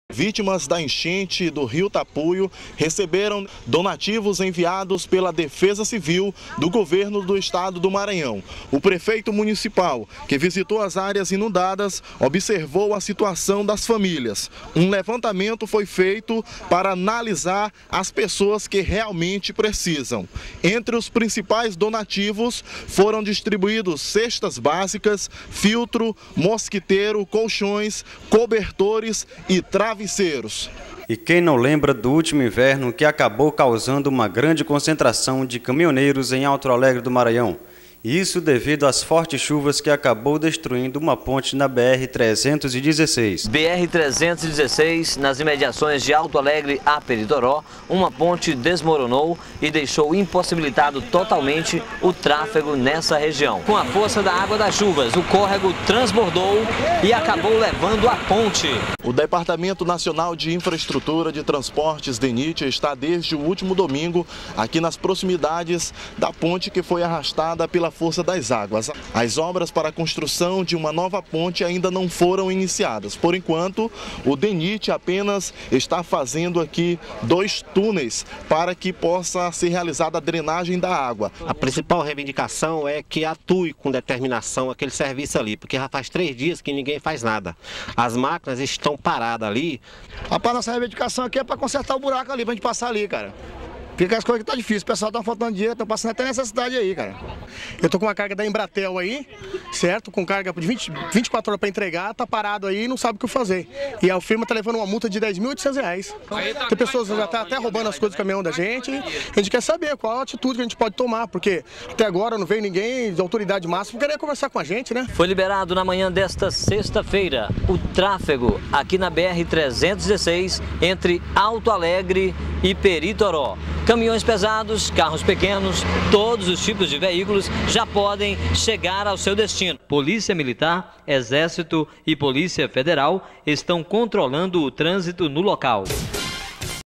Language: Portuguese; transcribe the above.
Vítimas da enchente do Rio Tapuio receberam donativos enviados pela Defesa Civil do governo do estado do Maranhão. O prefeito municipal, que visitou as áreas inundadas, observou a situação das famílias. Um levantamento foi feito para analisar as pessoas que realmente precisam. Entre os principais donativos foram distribuídos cestas básicas, filtro, mosquiteiro, colchões, cobertores e travesseiros. E quem não lembra do último inverno que acabou causando uma grande concentração de caminhoneiros em Alto Alegre do Maranhão? Isso devido às fortes chuvas que acabou destruindo uma ponte na BR-316. BR-316, nas imediações de Alto Alegre a Peritoró, uma ponte desmoronou e deixou impossibilitado totalmente o tráfego nessa região. Com a força da água das chuvas, o córrego transbordou e acabou levando a ponte. O Departamento Nacional de Infraestrutura de Transportes, DENIT, está desde o último domingo aqui nas proximidades da ponte que foi arrastada pela força das águas. As obras para a construção de uma nova ponte ainda não foram iniciadas. Por enquanto, o DENIT apenas está fazendo aqui 2 túneis para que possa ser realizada a drenagem da água. A principal reivindicação é que atue com determinação aquele serviço ali, porque já faz 3 dias que ninguém faz nada. As máquinas estão paradas ali. Rapaz, nossa reivindicação aqui é para consertar o buraco ali, para a gente passar ali, cara. Porque as coisas que tá difícil, o pessoal tá faltando dinheiro, estão passando até necessidade aí, cara. Eu tô com uma carga da Embratel aí, certo? Com carga de 24 horas para entregar, tá parado aí e não sabe o que fazer. E a firma tá levando uma multa de R$10.800. Tem pessoas que já tá até roubando as coisas do caminhão da gente. A gente quer saber qual a atitude que a gente pode tomar, porque até agora não veio ninguém de autoridade máxima querer conversar com a gente, né? Foi liberado na manhã desta sexta-feira o tráfego aqui na BR-316 entre Alto Alegre e Peritoró. Caminhões pesados, carros pequenos, todos os tipos de veículos já podem chegar ao seu destino. Polícia Militar, Exército e Polícia Federal estão controlando o trânsito no local.